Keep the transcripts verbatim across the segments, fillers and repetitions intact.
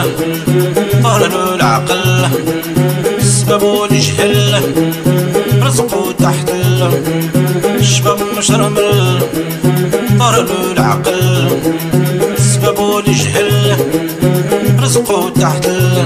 طارلو العقل سببو الجهل رزقو تحت الشباب مشرمل طارلو العقل سببو الجهل رزقو تحت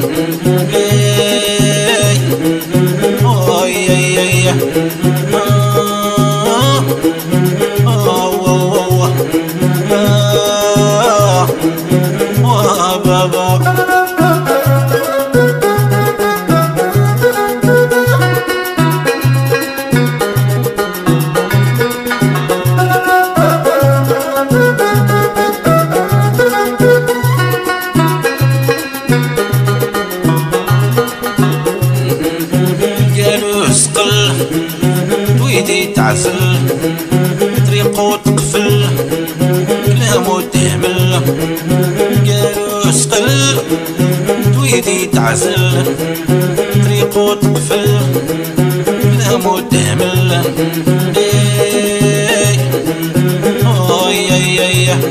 تويدي تعزل طريقو تقفل كلامو تهمل قالو سقل تويدي تعزل طريقو تقفل كلامو تهمل اي اي اي اي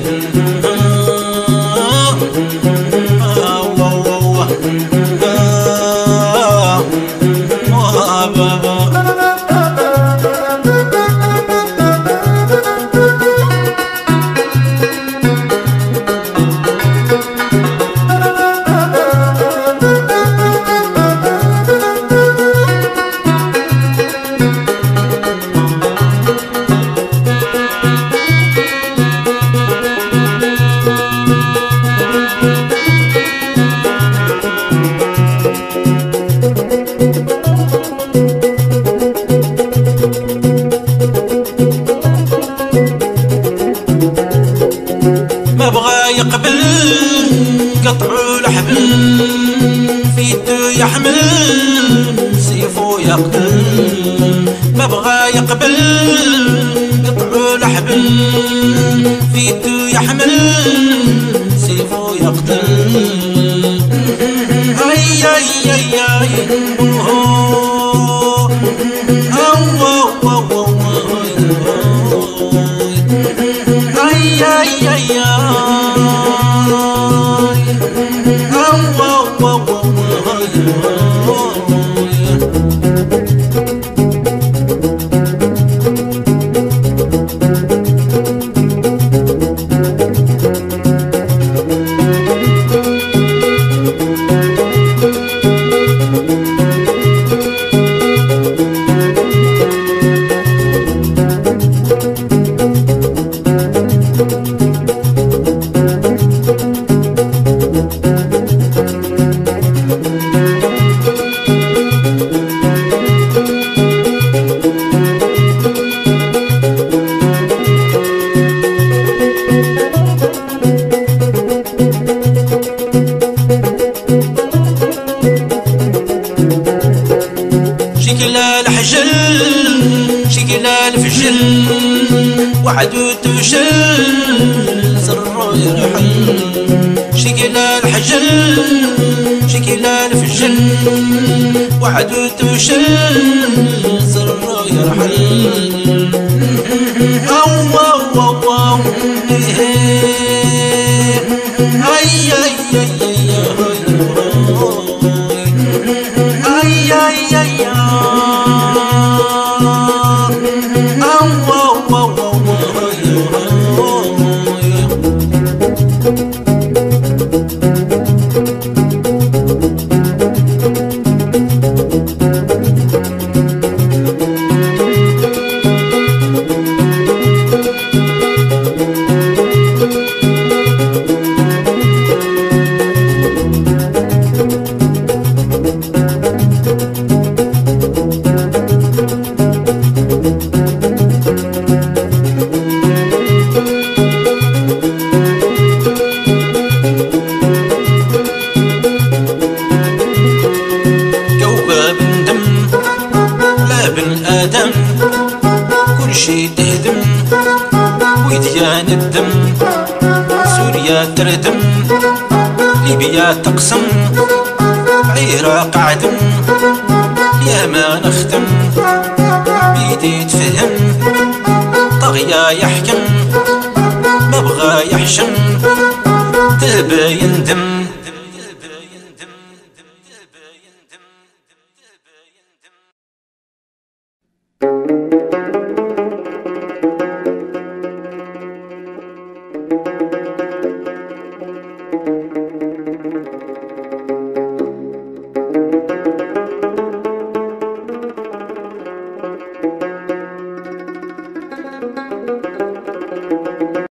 ما بغى يقبل قطعوا الحبل في يدو يحمل سيفو يقتل ما بغى يقبل قطعوا الحبل في يدو يحمل سيفو يقتل اي اي اي اي شكلها الفشل وعدو تشل سرو يرحل شكلها الحجل شكلها الفشل وعدو تشل سرو يرحل أو أو أو أو أي أي أي أي أي آدم كل شي تهدم ويديان الدم سوريا تردم ليبيا تقسم العراق عدم يا ما نختم بيدي تفهم طغيا يحكم ما بغى يحشم تبا يندم